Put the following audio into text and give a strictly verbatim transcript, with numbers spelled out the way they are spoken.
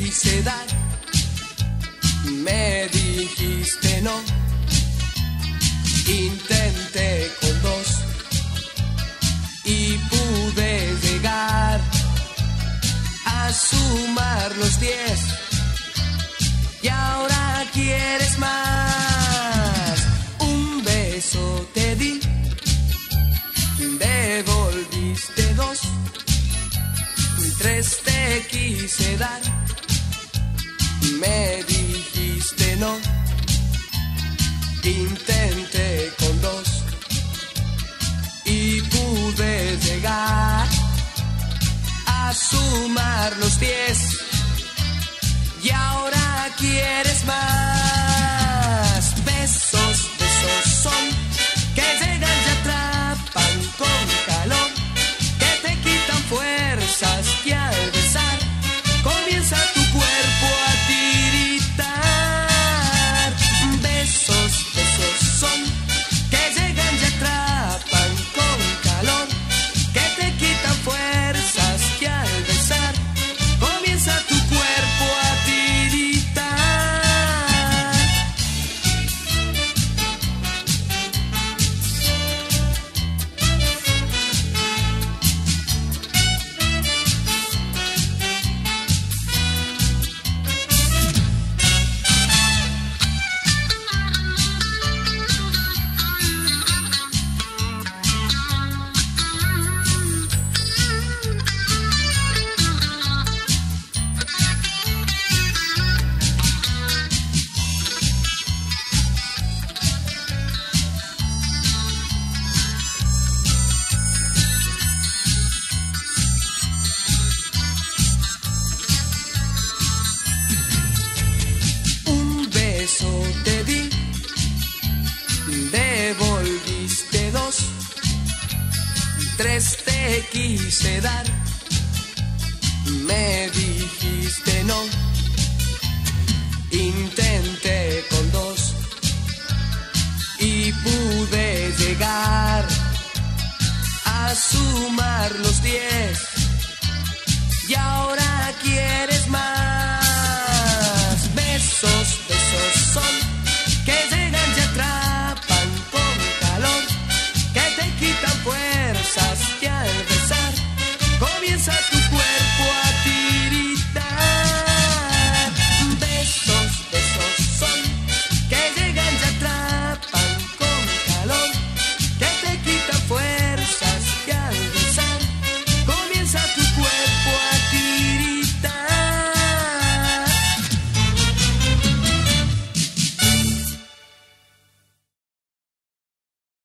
quise dar, me dijiste no. Intenté con dos y pude llegar a sumar los diez. Y ahora quieres más. Un beso te di, devolviste dos. Tres te quise dar, me dijiste no. Intenté con dos y pude llegar a sumar los diez. Y ahora quieres más. Besos, besos son que llegan y atrapan con calor, que te quitan fuerzas, que al besar comienza tu cuerpo a tiritar. Besos, besos son que llegan y atrapan con calor, que te quitan fuerzas, que al besar comienza tu cuerpo a tiritar. Te di, devolviste dos. Tres te quise dar, me dijiste no. Intenté con dos y pude llegar a sumar los diez.